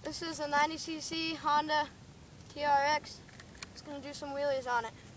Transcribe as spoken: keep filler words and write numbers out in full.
This is a ninety c c Honda T R X. It's going to do some wheelies on it.